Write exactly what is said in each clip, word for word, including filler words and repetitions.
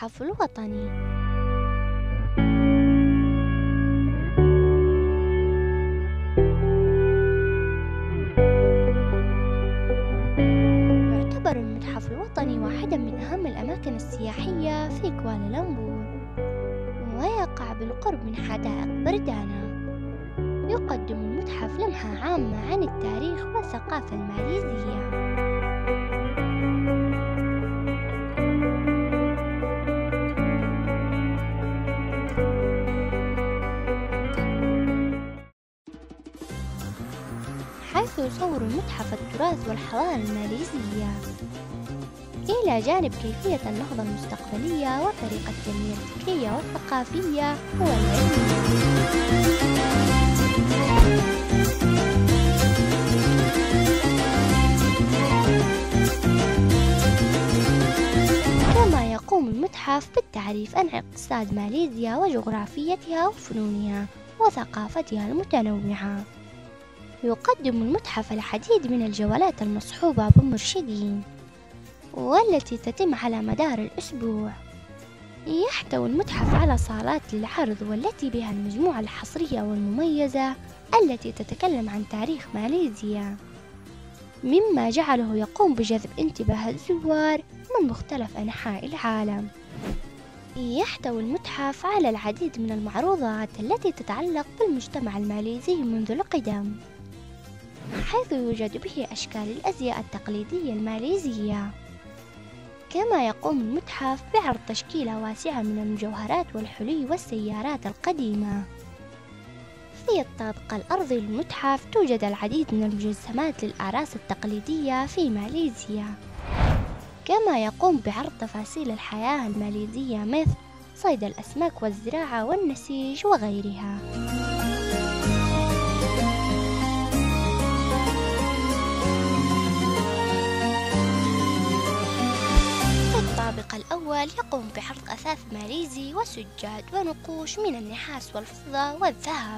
المتحف الوطني. يعتبر المتحف الوطني واحدة من أهم الأماكن السياحية في كوالالمبور، ويقع بالقرب من حدائق بردانا. يقدم المتحف لمحة عامة عن التاريخ والثقافة الماليزية. حيث يصور المتحف التراث والحضارة الماليزية، إلى جانب كيفية النهضة المستقبلية وطريقة التنمية الفكرية والثقافية والعلمية. كما يقوم المتحف بالتعريف عن اقتصاد ماليزيا وجغرافيتها وفنونها وثقافتها المتنوعة. يقدم المتحف العديد من الجولات المصحوبة بمرشدين، والتي تتم على مدار الأسبوع. يحتوي المتحف على صالات للعرض، والتي بها المجموعة الحصرية والمميزة التي تتكلم عن تاريخ ماليزيا، مما جعله يقوم بجذب انتباه الزوار من مختلف أنحاء العالم. يحتوي المتحف على العديد من المعروضات التي تتعلق بالمجتمع الماليزي منذ القدم، حيث يوجد به أشكال الأزياء التقليدية الماليزية. كما يقوم المتحف بعرض تشكيلة واسعة من المجوهرات والحلي والسيارات القديمة. في الطابق الأرضي للمتحف توجد العديد من المجسمات للأعراس التقليدية في ماليزيا. كما يقوم بعرض تفاصيل الحياة الماليزية مثل صيد الأسماك والزراعة والنسيج وغيرها. الطابق الأول يقوم بعرض أثاث ماليزي وسجاد ونقوش من النحاس والفضة والذهب.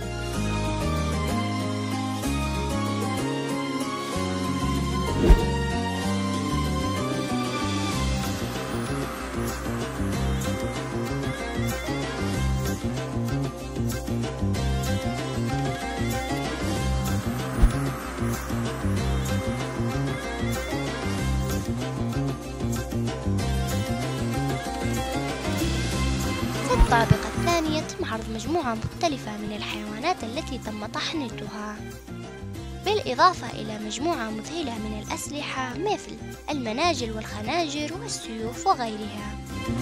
في الطابق الثاني يتم عرض مجموعة مختلفة من الحيوانات التي تم تحنيطها، بالإضافة إلى مجموعة مذهلة من الأسلحة مثل المناجل والخناجر والسيوف وغيرها.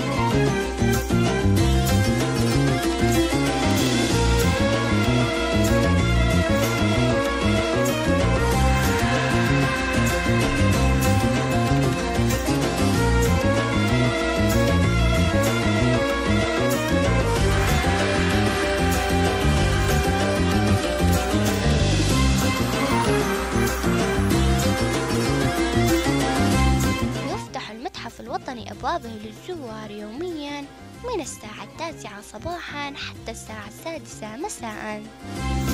المتحف الوطني أبوابه للزوار يومياً من الساعة التاسعة صباحاً حتى الساعة السادسة مساءً.